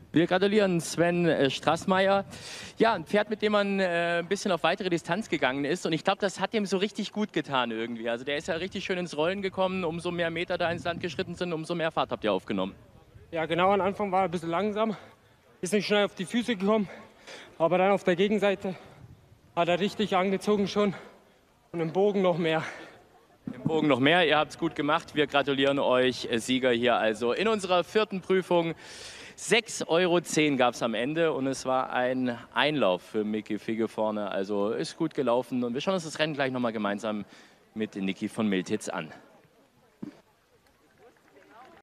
Wir gratulieren Sven Straßmeier. Ja, ein Pferd, mit dem man ein bisschen auf weitere Distanz gegangen ist. Und ich glaube, das hat ihm so richtig gut getan irgendwie. Also der ist ja richtig schön ins Rollen gekommen. Umso mehr Meter da ins Land geschritten sind, umso mehr Fahrt habt ihr aufgenommen. Ja, genau, am Anfang war er ein bisschen langsam. Ist nicht schnell auf die Füße gekommen. Aber dann auf der Gegenseite hat er richtig angezogen schon. Und im Bogen noch mehr. Im Bogen noch mehr. Ihr habt es gut gemacht. Wir gratulieren euch, Sieger hier also in unserer 4. Prüfung. 6,10 € gab es am Ende und es war ein Einlauf für Micky Figge vorne. Also ist gut gelaufen und wir schauen uns das Rennen gleich nochmal gemeinsam mit Niki von Miltitz an.